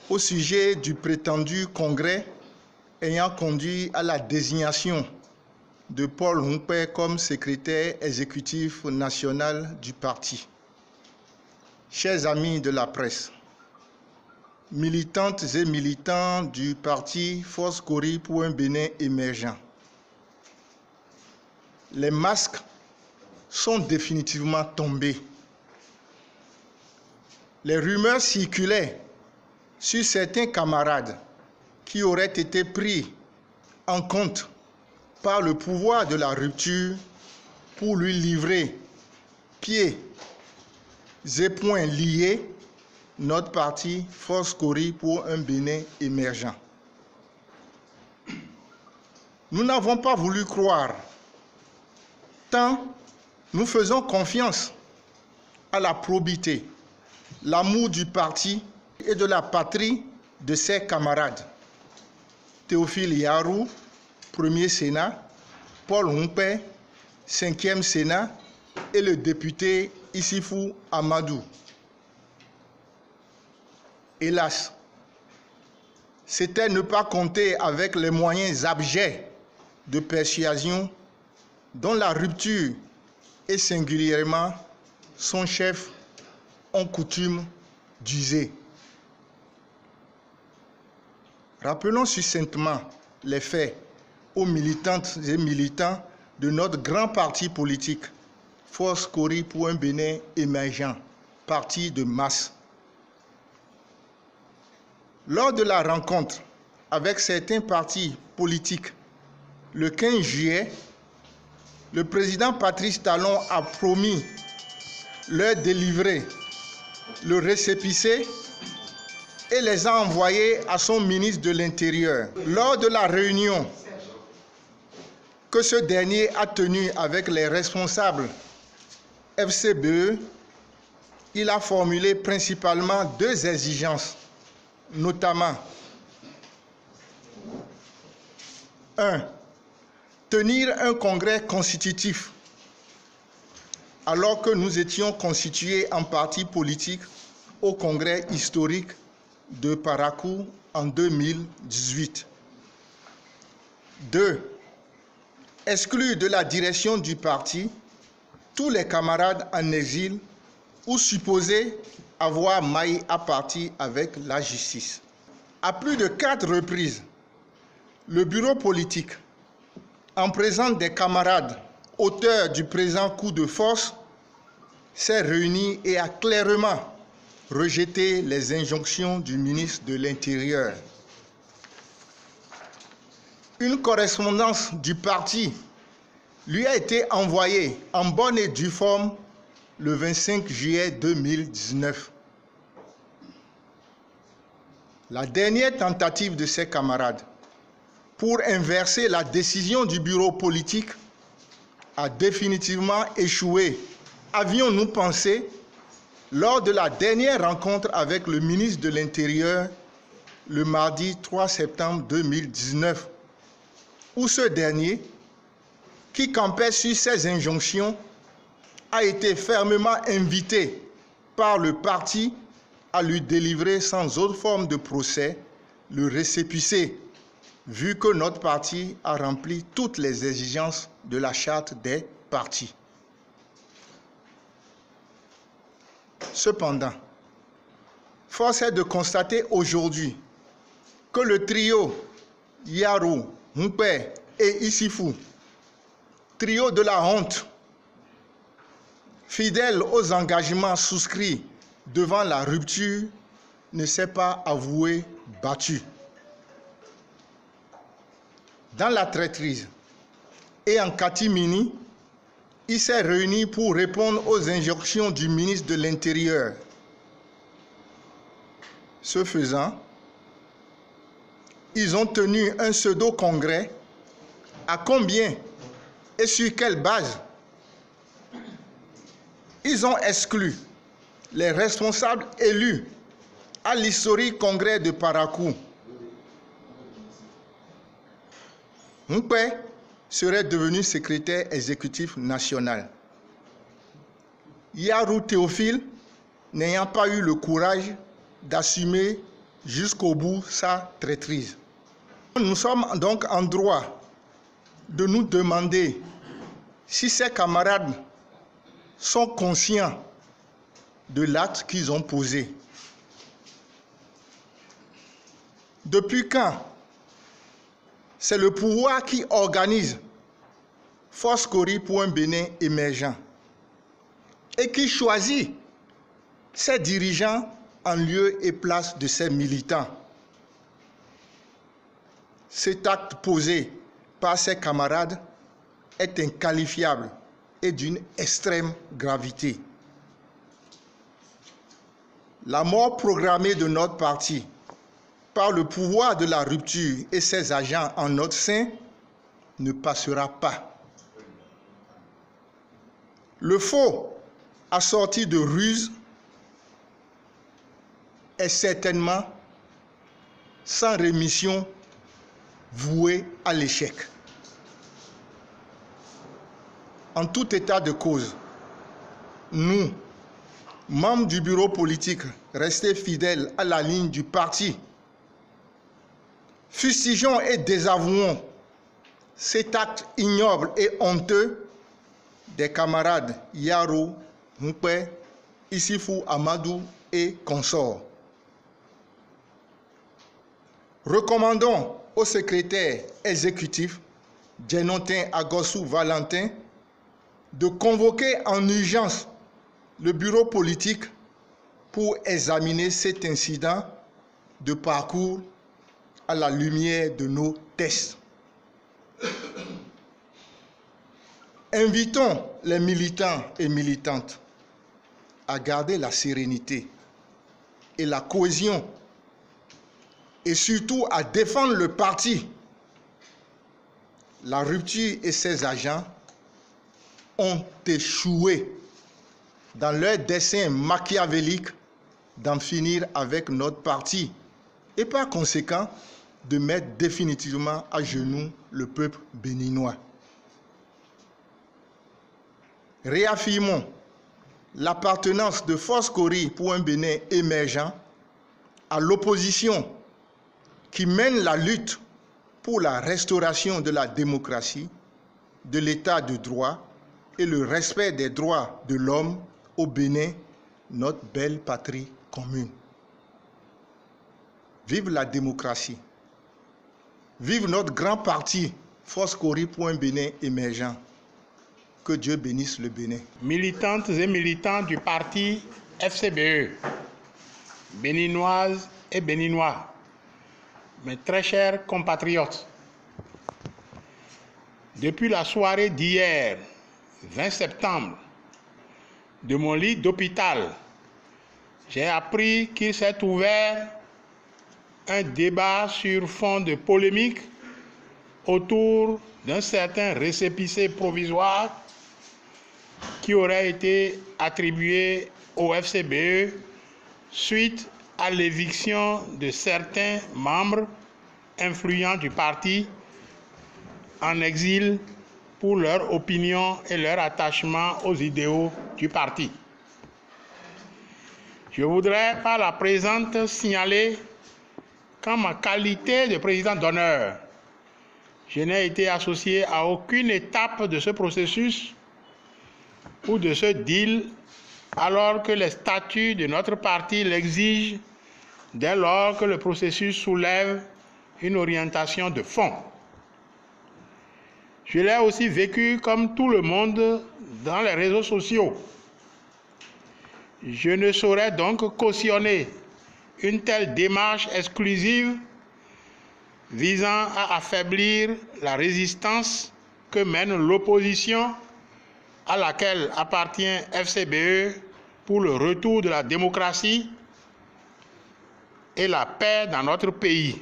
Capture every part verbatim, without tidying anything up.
au sujet du prétendu congrès ayant conduit à la désignation de Paul Humpé comme secrétaire exécutif national du parti. Chers amis de la presse, militantes et militants du parti Force Kori pour un Bénin émergent, les masques sont définitivement tombés. Les rumeurs circulaient sur certains camarades qui auraient été pris en compte par le pouvoir de la rupture pour lui livrer pieds et poings liés notre parti Force Kori pour un Bénin émergent. Nous n'avons pas voulu croire, tant nous faisons confiance à la probité, l'amour du parti et de la patrie de ses camarades. Théophile Yarou, premier Sénat, Paul Humpé, cinquième Sénat, et le député Issifou Amadou. Hélas, c'était ne pas compter avec les moyens abjects de persuasion dont la rupture et singulièrement son chef ont coutume d'user. Rappelons succinctement les faits aux militantes et militants de notre grand parti politique, Force Kori pour un Bénin émergent, parti de masse. Lors de la rencontre avec certains partis politiques, le quinze juillet, le président Patrice Talon a promis leur délivrer le récépissé et les a envoyés à son ministre de l'Intérieur. Lors de la réunion que ce dernier a tenue avec les responsables F C B E, il a formulé principalement deux exigences, notamment un. Tenir un congrès constitutif alors que nous étions constitués en parti politique au congrès historique de Parakou en deux mille dix-huit. deux. Exclure de la direction du parti tous les camarades en exil ou supposés avoir maillé à partie avec la justice. À plus de quatre reprises, le bureau politique, en présence des camarades auteurs du présent coup de force, s'est réuni et a clairement rejeté les injonctions du ministre de l'Intérieur. Une correspondance du parti lui a été envoyée en bonne et due forme le vingt-cinq juillet deux mille dix-neuf. La dernière tentative de ses camarades pour inverser la décision du bureau politique a définitivement échoué. Avions-nous pensé, lors de la dernière rencontre avec le ministre de l'Intérieur, le mardi trois septembre deux mille dix-neuf, où ce dernier, qui campait sur ses injonctions, a été fermement invité par le parti à lui délivrer sans autre forme de procès le récépissé, vu que notre parti a rempli toutes les exigences de la charte des partis. Cependant, force est de constater aujourd'hui que le trio Yarou, Humpé et Issifou, trio de la honte, fidèle aux engagements souscrits devant la rupture, ne s'est pas avoué battu. Dans la traîtrise et en catimini, il s'est réuni pour répondre aux injonctions du ministre de l'Intérieur. Ce faisant, ils ont tenu un pseudo-congrès. À combien et sur quelle base? Ils ont exclu les responsables élus à l'historique congrès de Parakou. Humpé serait devenu secrétaire exécutif national. Yarou Théophile, n'ayant pas eu le courage d'assumer jusqu'au bout sa traîtrise. Nous sommes donc en droit de nous demander si ces camarades sont conscients de l'acte qu'ils ont posé. Depuis quand c'est le pouvoir qui organise Force-Kory pour un Bénin émergent et qui choisit ses dirigeants en lieu et place de ses militants? Cet acte posé par ses camarades est inqualifiable et d'une extrême gravité. La mort programmée de notre parti par le pouvoir de la rupture et ses agents en notre sein ne passera pas. Le faux assorti de ruses est certainement sans rémission voué à l'échec. En tout état de cause, nous, membres du bureau politique, restés fidèles à la ligne du parti, fustigeons et désavouons cet acte ignoble et honteux des camarades Yaro, Moupe, Issifou Amadou et consorts. Recommandons au secrétaire exécutif Djenotin Agossou Valentin de convoquer en urgence le bureau politique pour examiner cet incident de parcours à la lumière de nos tests. Invitons les militants et militantes à garder la sérénité et la cohésion et surtout à défendre le parti. La rupture et ses agents ont échoué dans leur dessein machiavélique d'en finir avec notre parti et par conséquent de mettre définitivement à genoux le peuple béninois. Réaffirmons l'appartenance de Force-Kory pour un Bénin émergent à l'opposition qui mène la lutte pour la restauration de la démocratie, de l'état de droit et le respect des droits de l'homme au Bénin, notre belle patrie commune. Vive la démocratie. Vive notre grand parti, Force-Kory pour un Bénin émergent. Que Dieu bénisse le Bénin. Militantes et militants du parti F C B E, béninoises et béninois, mes très chers compatriotes, depuis la soirée d'hier, vingt septembre, de mon lit d'hôpital, j'ai appris qu'il s'est ouvert un débat sur fond de polémique autour d'un certain récépissé provisoire qui aurait été attribué au F C B E suite à l'éviction de certains membres influents du parti en exil pour leur opinion et leur attachement aux idéaux du parti. Je voudrais par la présente signaler qu'en ma qualité de président d'honneur, je n'ai été associé à aucune étape de ce processus ou de ce deal, alors que les statuts de notre parti l'exigent dès lors que le processus soulève une orientation de fond. Je l'ai aussi vécu comme tout le monde dans les réseaux sociaux. Je ne saurais donc cautionner une telle démarche exclusive visant à affaiblir la résistance que mène l'opposition à laquelle appartient F C B E pour le retour de la démocratie et la paix dans notre pays.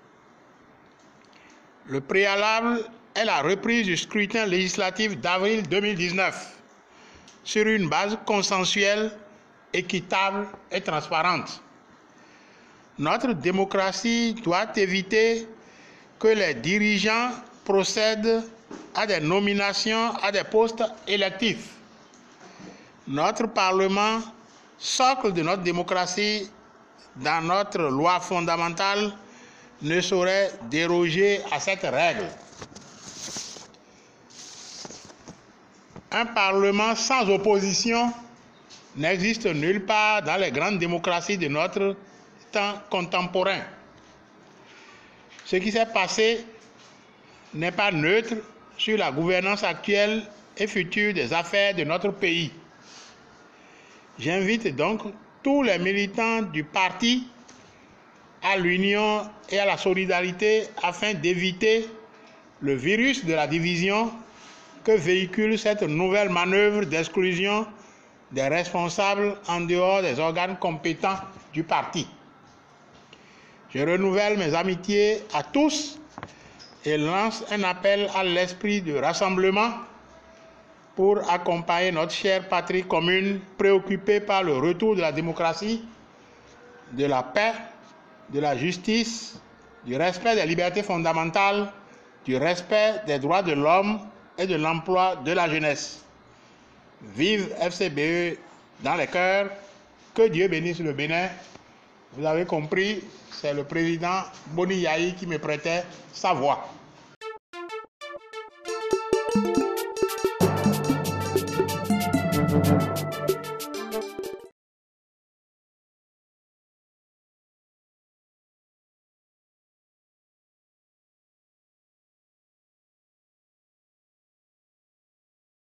Le préalable est la reprise du scrutin législatif d'avril deux mille dix-neuf sur une base consensuelle, équitable et transparente. Notre démocratie doit éviter que les dirigeants procèdent à des nominations à des postes électifs. Notre Parlement, socle de notre démocratie, dans notre loi fondamentale ne saurait déroger à cette règle. Un parlement sans opposition n'existe nulle part dans les grandes démocraties de notre temps contemporain. Ce qui s'est passé n'est pas neutre sur la gouvernance actuelle et future des affaires de notre pays. J'invite donc tous les militants du parti à l'union et à la solidarité afin d'éviter le virus de la division que véhicule cette nouvelle manœuvre d'exclusion des responsables en dehors des organes compétents du parti. Je renouvelle mes amitiés à tous et lance un appel à l'esprit de rassemblement pour accompagner notre chère patrie commune préoccupée par le retour de la démocratie, de la paix, de la justice, du respect des libertés fondamentales, du respect des droits de l'homme et de l'emploi de la jeunesse. Vive F C B E dans les cœurs, que Dieu bénisse le Bénin. Vous avez compris, c'est le président Boni Yahi qui me prêtait sa voix.